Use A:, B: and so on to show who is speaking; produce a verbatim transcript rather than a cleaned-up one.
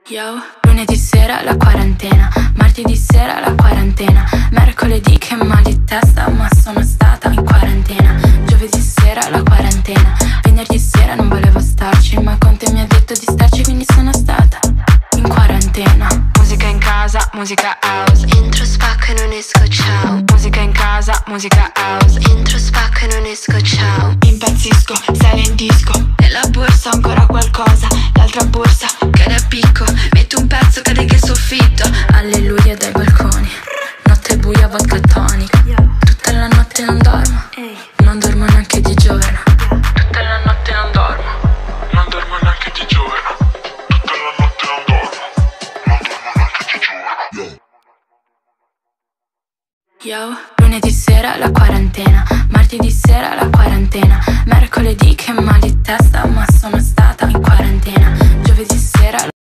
A: Yo, lunedì sera la quarantena, martedì sera la quarantena, mercoledì che mal di testa ma sono stata in quarantena, giovedì sera la quarantena, venerdì sera non volevo starci ma Conte mi ha detto di starci quindi sono stata in quarantena. Musica in casa, musica house,
B: entro spacco e non esco, ciao.
A: musica in casa, musica house,
B: Entro spacco e non esco, ciao.
A: impazzisco, sale in disco, nella borsa ancora qualcosa, l'altra borsa cade a picco, metto un pezzo cade che soffitto, alleluia dai balconi, notte buia vodka tonic, tutta la notte non dormo, non dormo neanche di giorno, tutta la notte non dormo,
C: non dormo neanche di giorno, tutta la notte non dormo, non dormo neanche di giorno.
A: Yo, lunedì sera la quarantena, martedì sera la quarantena, mercoledì che mal di testa ma sono stata in quarantena, giovedì sera